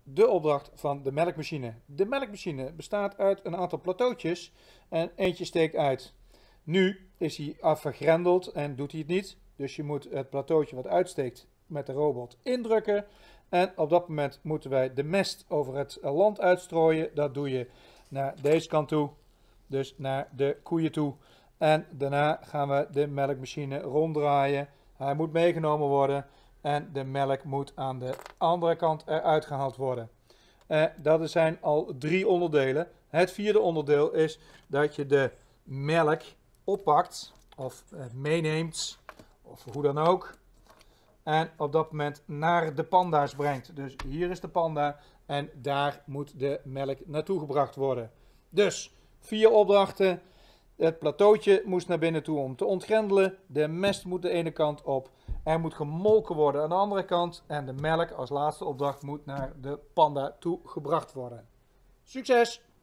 de opdracht van de melkmachine. De melkmachine bestaat uit een aantal plateautjes en eentje steekt uit. Nu is hij afgegrendeld en doet hij het niet. Dus je moet het plateautje wat uitsteekt met de robot indrukken. En op dat moment moeten wij de mest over het land uitstrooien. Dat doe je naar deze kant toe, dus naar de koeien toe. En daarna gaan we de melkmachine ronddraaien. Hij moet meegenomen worden en de melk moet aan de andere kant eruit gehaald worden. Dat zijn al 3 onderdelen. Het 4e onderdeel is dat je de melk oppakt of meeneemt of hoe dan ook. En op dat moment naar de panda's brengt. Dus hier is de panda en daar moet de melk naartoe gebracht worden. Dus 4 opdrachten. Het plateautje moest naar binnen toe om te ontgrendelen. De mest moet de ene kant op. Er moet gemolken worden aan de andere kant. En de melk als laatste opdracht moet naar de panda toe gebracht worden. Succes!